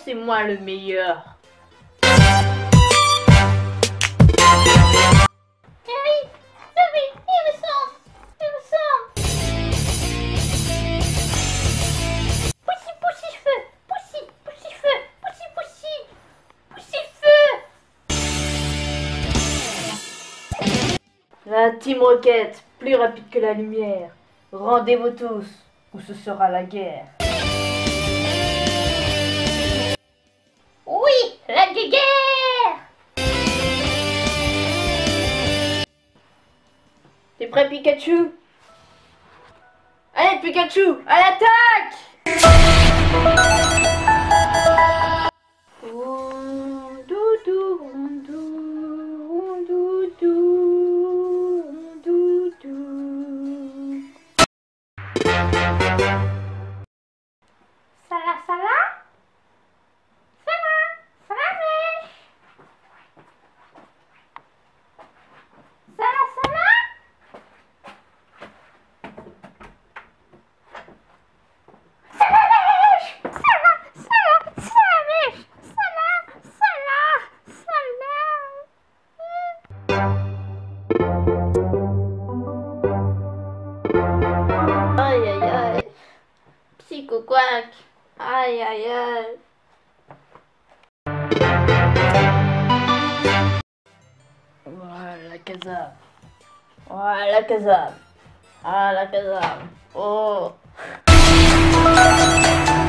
c'est moi le meilleur. La Team Rocket, plus rapide que la lumière. Rendez-vous tous, ou ce sera la guerre. Oui, la guerre! T'es prêt, Pikachu? Allez, Pikachu, à l'attaque! Aïe aïe aïe. Psycho-quack. Aïe aïe aïe. Voilà Kazam. Voilà Kazam. Ah la Kazam. Oh.